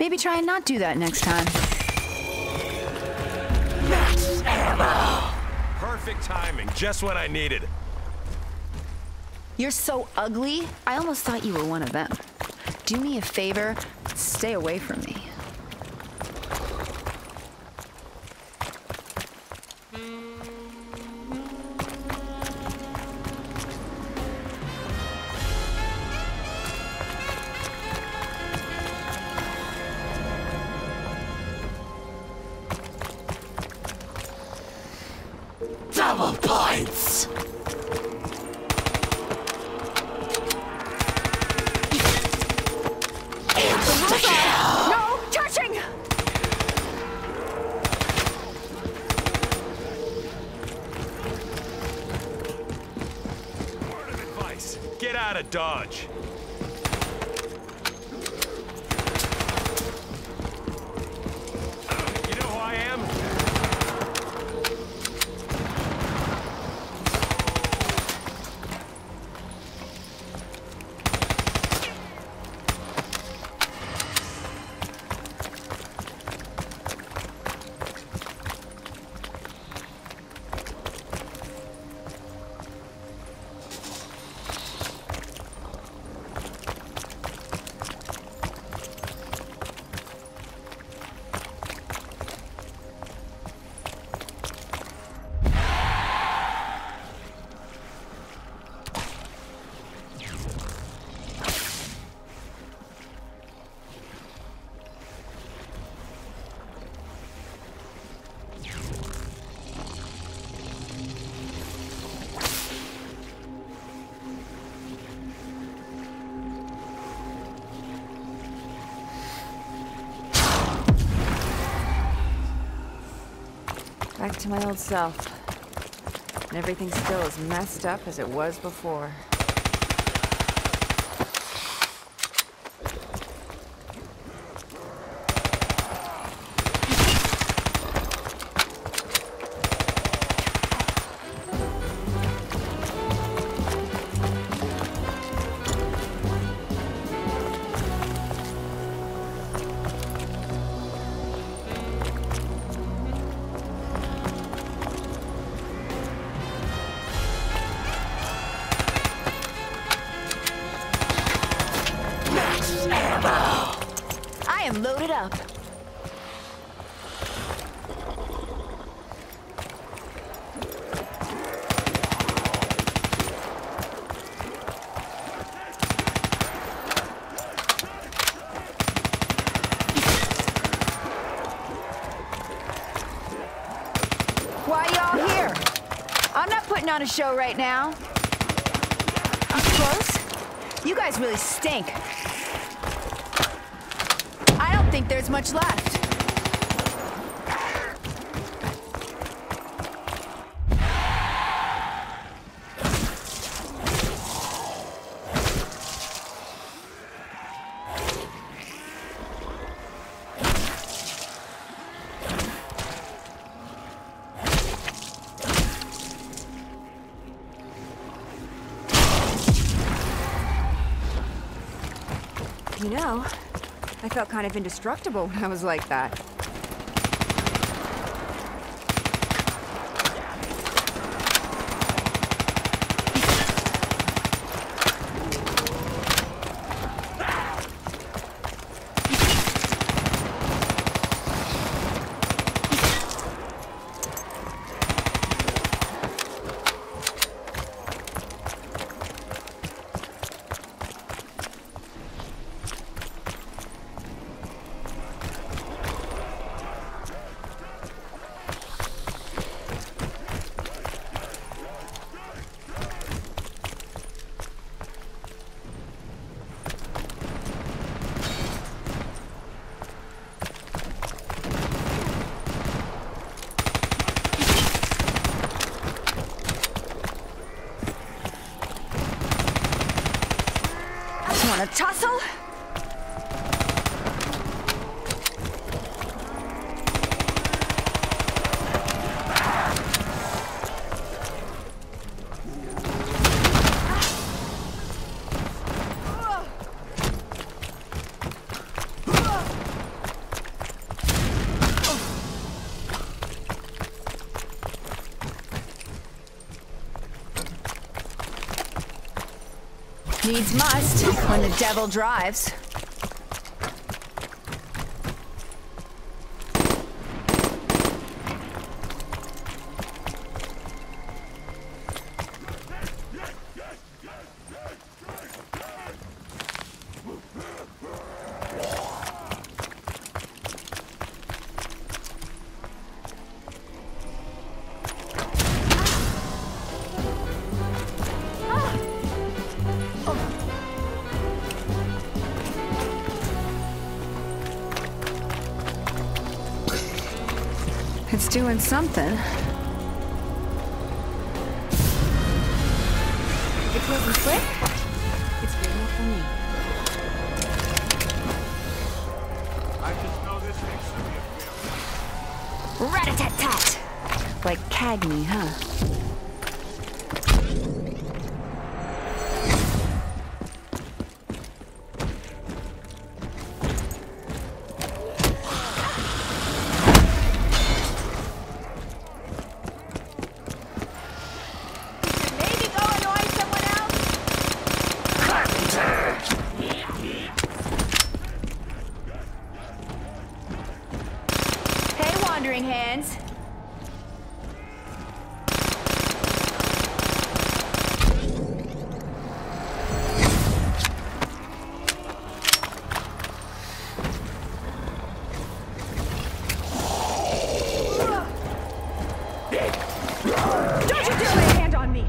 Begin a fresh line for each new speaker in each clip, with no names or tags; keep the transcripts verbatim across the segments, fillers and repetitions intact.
Maybe try and not do that next time.
Max ammo!
Perfect timing, just what I needed.
You're so ugly, I almost thought you were one of them. Do me a favor, stay away from me.
Double points! Insta-kill!
No touching!
Word of advice, get out of Dodge. You know who I am?
Back to my old self. And everything's still as messed up as it was before. I am loaded up. Why y'all here? I'm not putting on a show right now. Up close? You guys really stink. I don't think there's much left. You know, I felt kind of indestructible when I was like that. Want to tussle? Needs must when the devil drives. It's doing something.
If it wasn't quick, it's good enough for me.
I just know this makes me a
Rat-a-tat-tat! Like Cagney, huh?
Maybe go annoy someone else?
Hey, Wandering Hands.
Don't you dare lay a hand on me!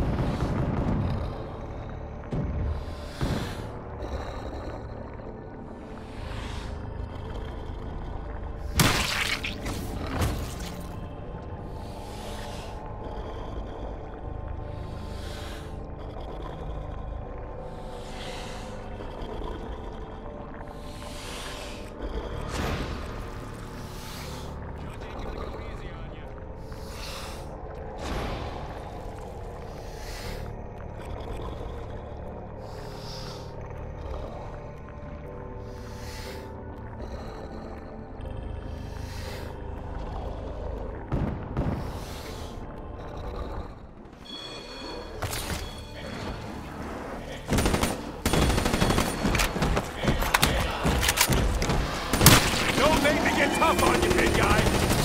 Don't make me get tough on you, big guy!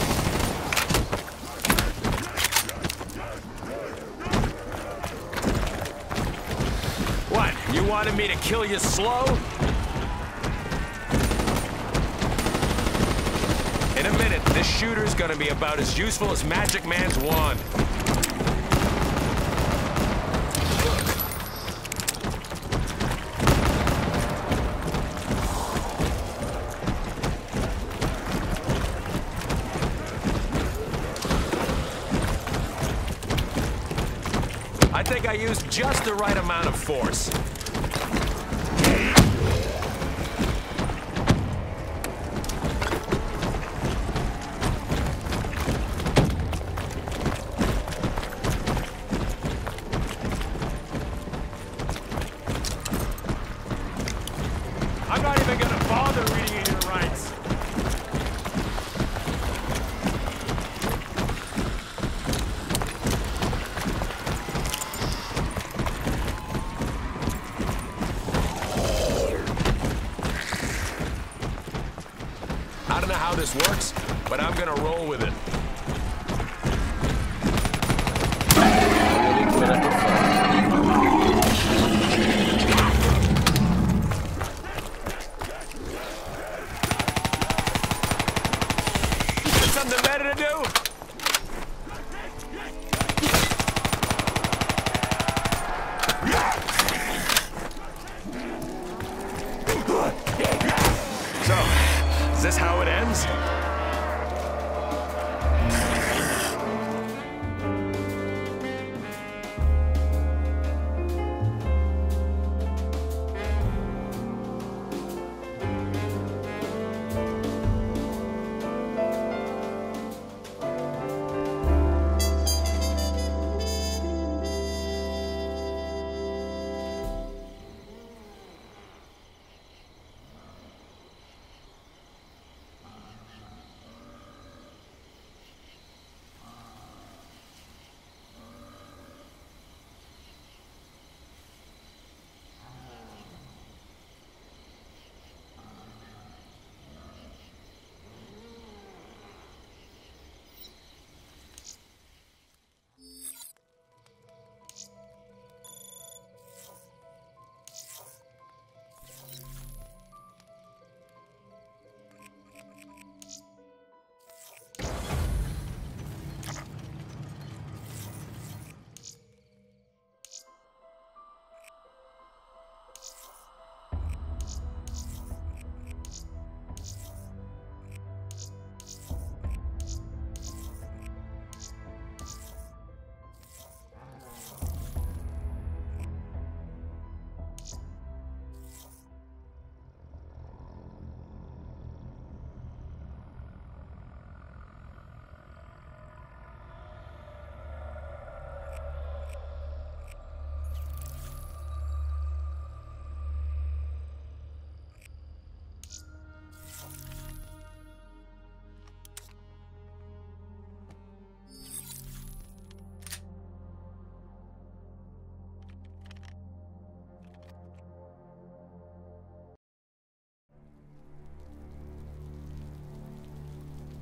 What? You wanted me to kill you slow? In a minute, this shooter's gonna be about as useful as Magic Man's wand. I think I used just the right amount of force. I'm not even gonna bother reading your rights. I don't know how this works, but I'm gonna roll with it. Got something better to do? So, is this how it ends?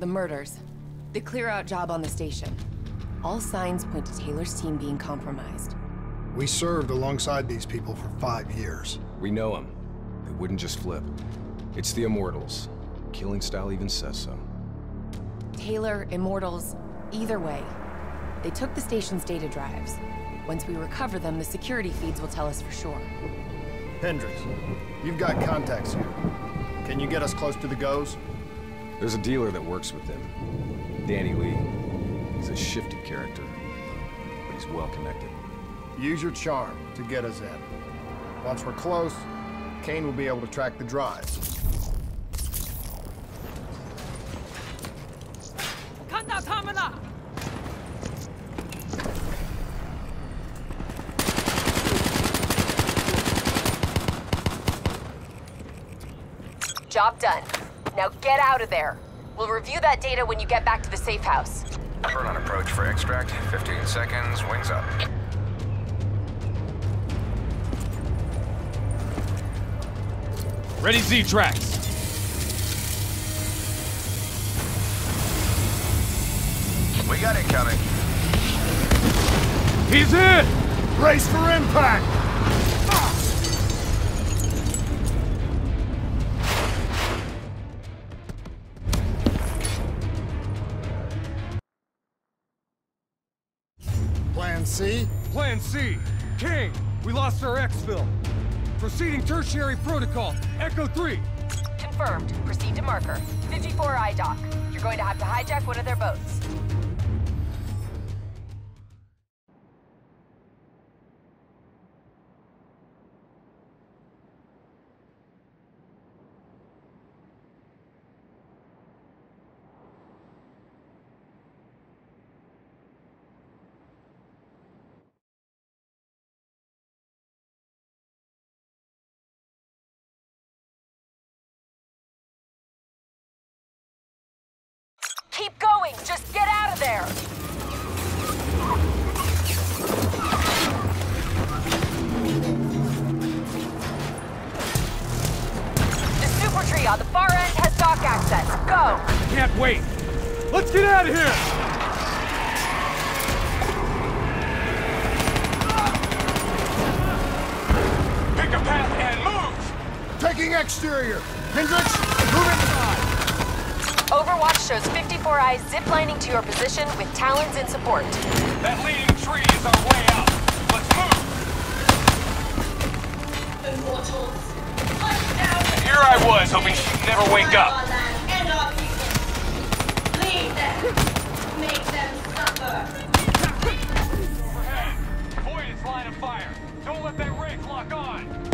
the murders, the clear-out job on the station. All signs point to Taylor's team being compromised.
We served alongside these people for five years.
We know them. They wouldn't just flip. It's the Immortals. Killing style even says so.
Taylor, Immortals, either way. They took the station's data drives. Once we recover them, the security feeds will tell us for sure.
Hendricks, you've got contacts here. Can you get us close to the Goes?
There's a dealer that works with them. Danny Lee. He's a shifty character, but he's well connected.
Use your charm to get us in. Once we're close, Kane will be able to track the drives.
Job done. Now get out of there. We'll review that data when you get back to the safe house.
Burn on approach for extract. fifteen seconds, wings up.
Ready Z-Tracks.
We got incoming.
He's hit!
Brace for impact! Plan C?
Plan C. King, we lost our exfil. Proceeding tertiary protocol. Echo three.
Confirmed. Proceed to marker. fifty-four I dock. You're going to have to hijack one of their boats. Keep going! Just get out of there! The super tree on the far end has dock access. Go!
Can't wait. Let's get out of here! Pick a path and move!
Taking exterior! Hendricks, move inside!
Overwatch shows fifty-four eyes ziplining to your position with Talons in support.
That leading tree is our way out. Let's move!
Immortals, fight down!
And here I was, hoping she'd never wake up.
Our land and our people. Lead them. Make them suffer.
Overhead. Void its line of fire. Don't let that wraith lock on.